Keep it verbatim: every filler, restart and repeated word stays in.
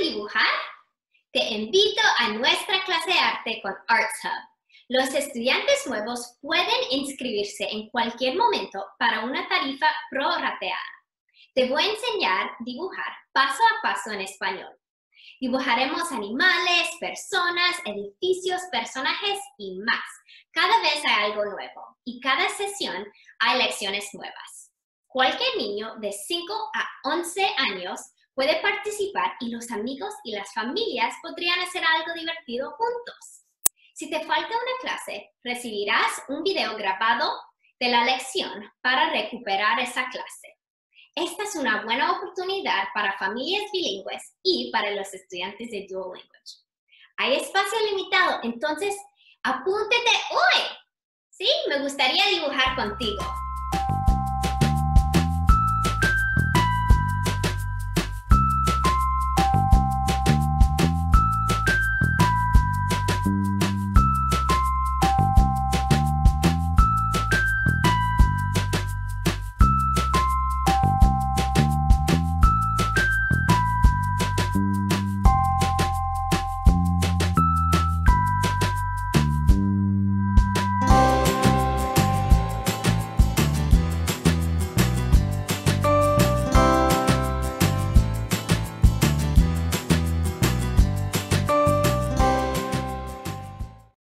dibujar? Te invito a nuestra clase de arte con Arts Hub. Los estudiantes nuevos pueden inscribirse en cualquier momento para una tarifa prorrateada. Te voy a enseñar a dibujar paso a paso en español. Dibujaremos animales, personas, edificios, personajes y más. Cada vez hay algo nuevo y cada sesión hay lecciones nuevas. Cualquier niño de cinco a once años puede participar y los amigos y las familias podrían hacer algo divertido juntos. Si te falta una clase, recibirás un video grabado de la lección para recuperar esa clase. Esta es una buena oportunidad para familias bilingües y para los estudiantes de Dual Language. Hay espacio limitado, entonces apúntate hoy. Sí, me gustaría dibujar contigo.